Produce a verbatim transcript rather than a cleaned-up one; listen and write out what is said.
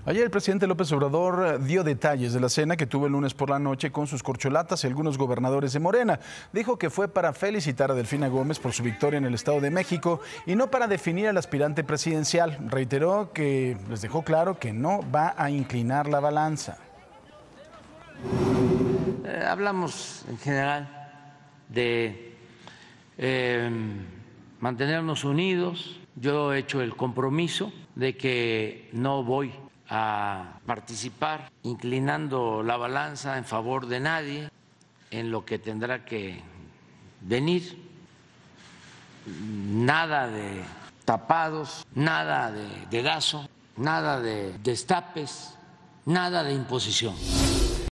Ayer el presidente López Obrador dio detalles de la cena que tuvo el lunes por la noche con sus corcholatas y algunos gobernadores de Morena. Dijo que fue para felicitar a Delfina Gómez por su victoria en el Estado de México y no para definir al aspirante presidencial. Reiteró que les dejó claro que no va a inclinar la balanza. Eh, hablamos en general de eh, mantenernos unidos. Yo he hecho el compromiso de que no voy a participar inclinando la balanza en favor de nadie en lo que tendrá que venir. Nada de tapados, nada de dedazo, nada de destapes, nada de imposición.